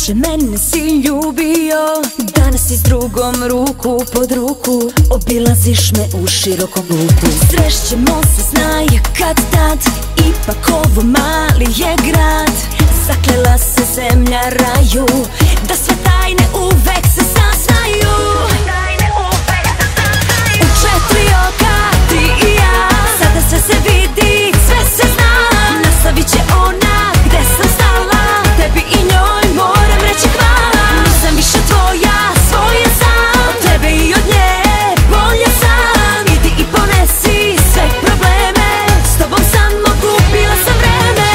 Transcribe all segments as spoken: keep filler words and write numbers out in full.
Duše mene si ljubio, danas si s drugom ruku pod ruku, obilaziš me u širokom luku. Srešćemo se, znaj kad tad, ipak ovo mali je grad. Zaklela se zemlja raju, da sve tajne uvek se saznaju. U četiri oka ti i ja, sada sve se vidi, sve se zna. Nastavit će ona gde sam stala, tebi i njoj moram reći hvala. Nisam više tvoja, svoje sam, od tebe i od nje bolje sam. Idi i ponesi sve probleme, s tobom samo gubila sam vreme.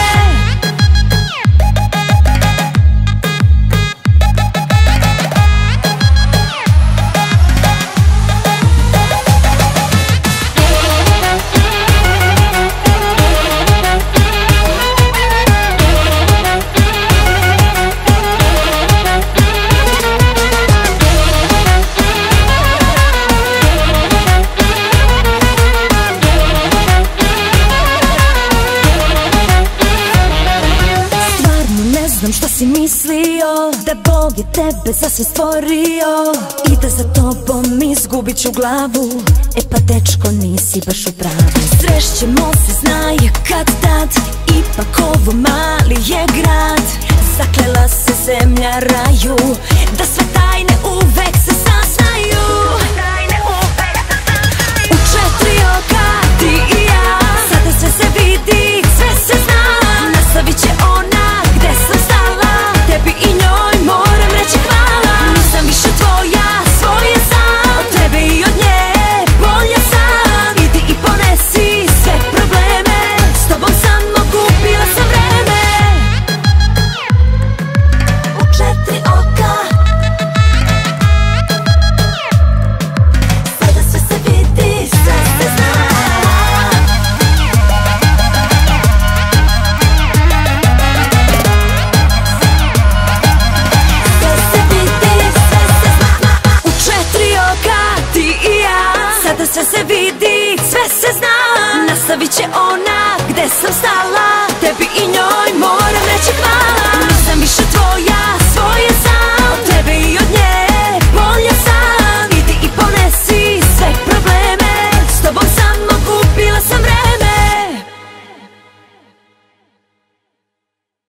Znam šta si mislio, da Bog je tebe za sve stvorio i da za tobom izgubit ću glavu. E pa dečko, nisi baš u pravu. Srešćemo se, znaj kad tad, ipak ovo mali je grad. Zaklela se zemlja raju, da sve tajne uvek se saznaju. U četiri oka ti i ja, sada sve se vidi, sve se zna. Nastavit će ona gde sam stala, tebi i njoj moram reći hvala. Nisam više tvoja, svoje sam, od tebe i od nje bolje sam. Idi i ponesi sve probleme, s tobom samo gubila sam vreme. U četiri oka, sada sve se vidi, sve se zna. Sada sve se vidi, sve se zna. Nastavit će ona gde sam stala,